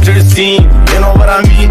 to the scene, you know what I mean?